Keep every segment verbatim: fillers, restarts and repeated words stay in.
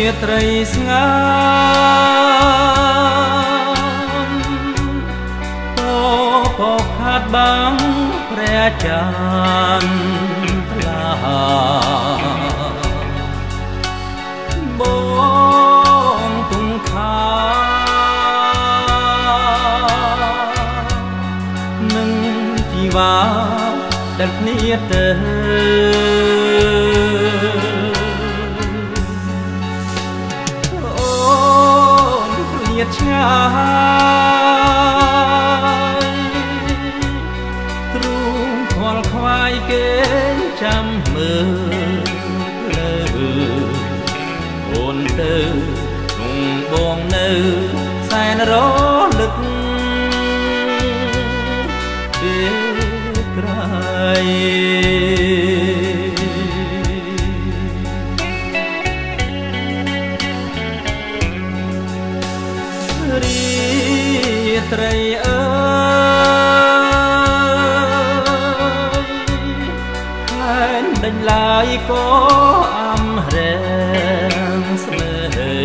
ត្រីស្ងាមតបខាត់បាំងព្រះចានថ្លាបងទុំខានឹងជីវ៉ាដែលគ្នាទៅឆ្ងាយទ្រូងខ្វល់ខ្វាយគេចាំមើលលើអូនទៅក្នុងបងនៅសែនរលឹកពេលក្រោយត្រីអើយហើយដេញឡាយក៏អំរែងស្នេហ៍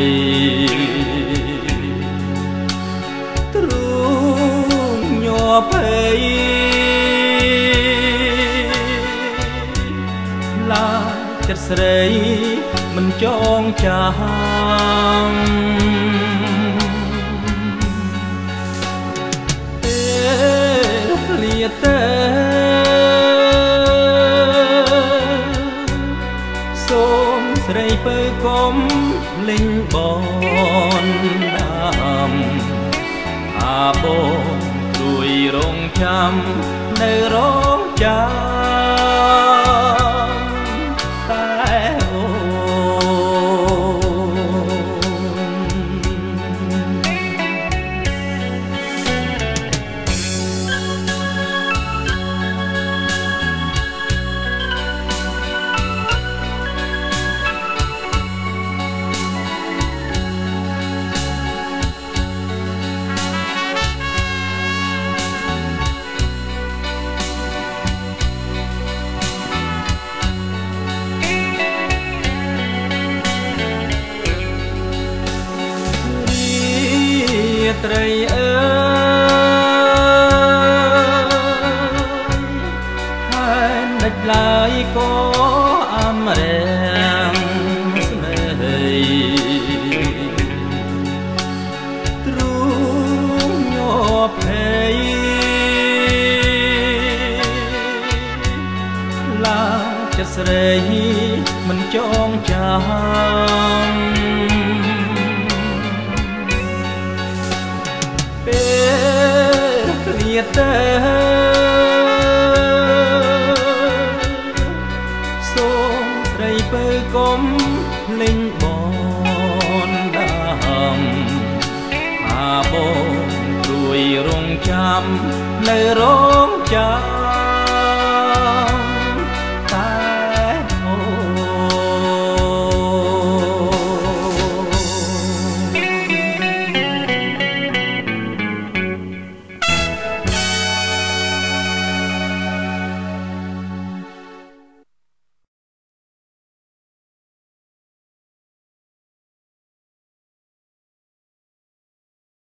ទ្រូងញ័រភ័យឡាចិត្តស្រីមិនចងចាំទៅសូមស្រីពើកុំលេងបនដាំអាបងព្រួយរងចាំនៅរងចាំតែអូត្រីអើយហើយដាច់ឡាយក៏អំរែងស្នេហ៍ទ្រូងញ័រភ័យឡាចិត្តស្រីមិនចងចាំពេលគ្នាទៅសូមស្រីពើកុំលេងបនដាំអាបងព្រួយរងចាំនៅរ